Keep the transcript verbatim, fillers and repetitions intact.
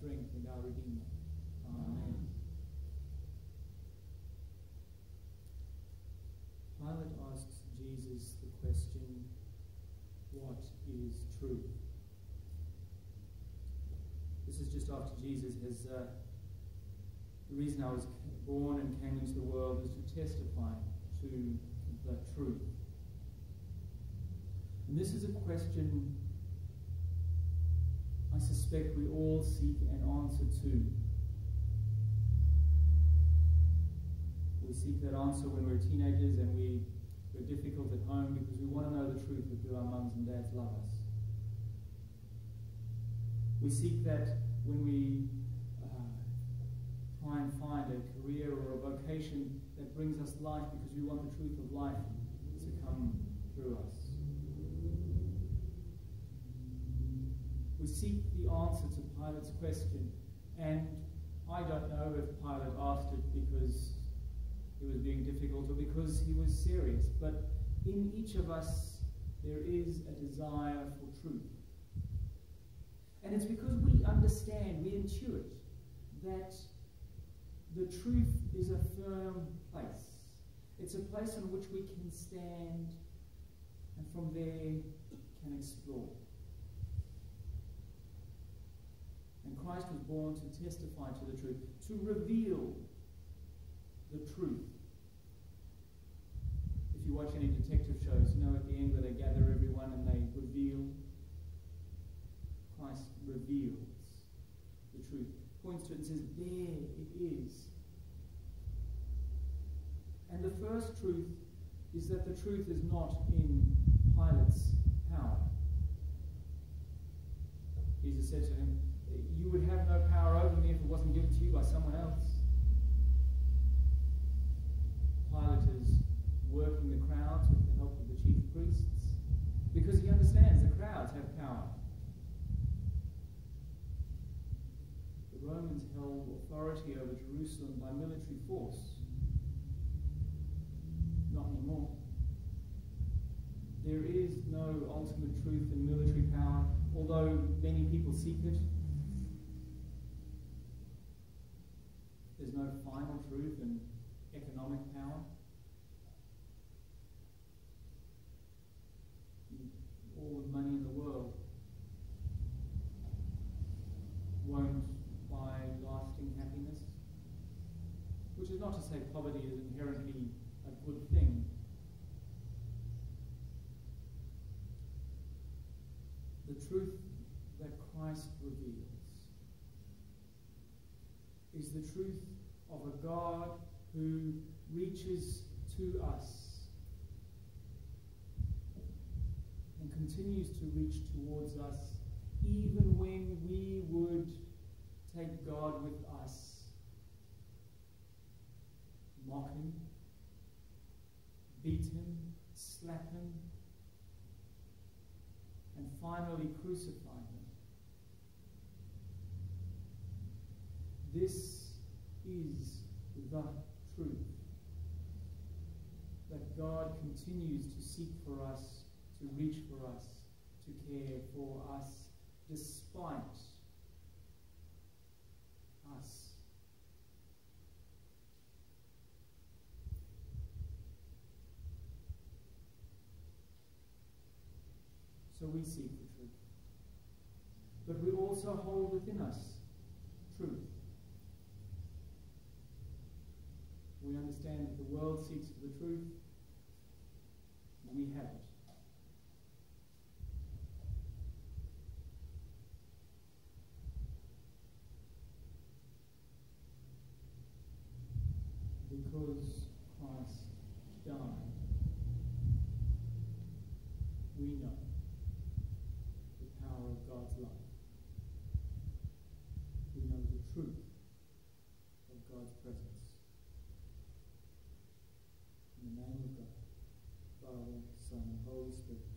strength and our Redeemer. Amen. Pilate asks Jesus the question, what is truth? This is just after Jesus has, uh, the reason I was born and came into the world is to testify to the truth. And this is a question I suspect we all seek an answer to. We seek that answer when we're teenagers and we, we're difficult at home because we want to know the truth of do our mums and dads love us. We seek that when we uh, try and find a career or a vocation that brings us life because we want the truth of life to come through us. We seek the answer to Pilate's question, and I don't know if Pilate asked it because he was being difficult or because he was serious, but in each of us there is a desire for truth. And it's because we understand, we intuit that the truth is a firm place. It's a place on which we can stand and from there can explore. And Christ was born to testify to the truth, to reveal the truth. If you watch any detective shows, you know at the end where they gather everyone and they reveal. Christ reveals the truth. Points to it and says, there it is. And the first truth is that the truth is not in Pilate's power. Jesus said to him, you would have no power over me if it wasn't given to you by someone else. Pilate is working the crowds with the help of the chief priests because he understands the crowds have power. The Romans held authority over Jerusalem by military force. Not anymore. There is no ultimate truth in military power, although many people seek it. There's no final truth in economic power. All the money in the world won't buy lasting happiness, which is not to say poverty is inherently a good thing. The truth that Christ reveals is the truth of a God who reaches to us and continues to reach towards us even when we would take God with us, mock him, beat him, slap him, and finally crucify him. This is the truth, that God continues to seek for us, to reach for us, to care for us, despite us. So we seek the truth. But we also hold within us truth. We understand that the world seeks for the truth. We have it. Because Christ died, we know the power of God's love. We know the truth of God's presence. In the name of God, Father, Son, and Holy Spirit.